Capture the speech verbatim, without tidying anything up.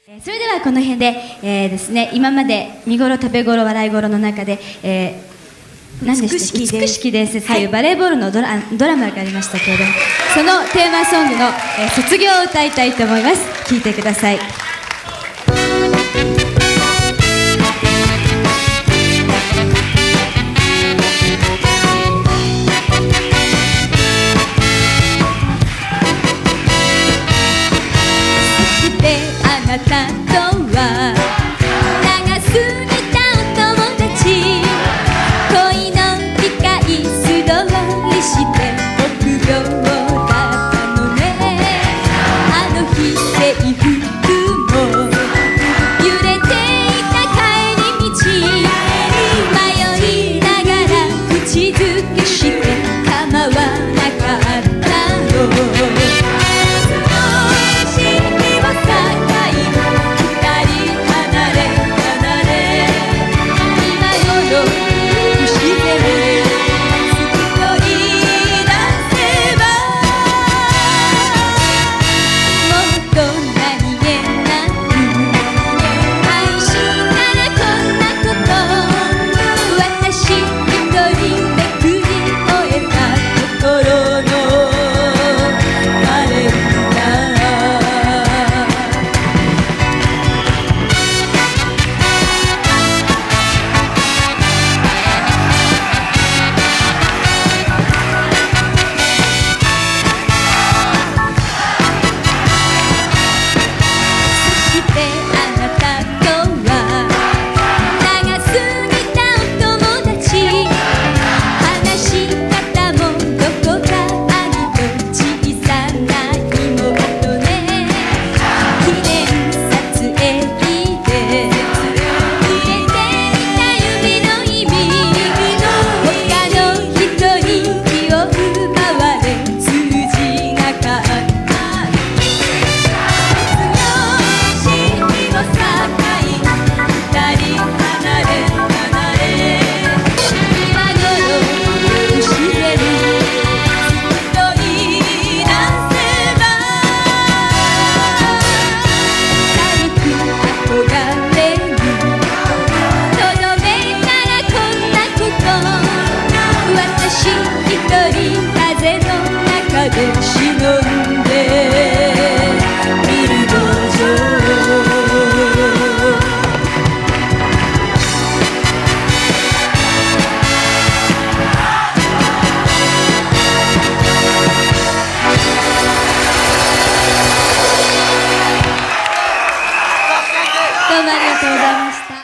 それではこの辺で、えーですね、今まで見頃、食べ頃、笑い頃の中で、えー、何でしたっけ、美しき伝説というバレーボールのドラ、ドラマがありましたけれども、そのテーマソングの、えー、卒業を歌いたいと思います。聴いてください。あなたとは長すぎたお友達、恋の機会素通りして臆病だったのね。あの日制服も揺れていた帰り道、迷いながら口づけして構わなかったの。どうもありがとうございました。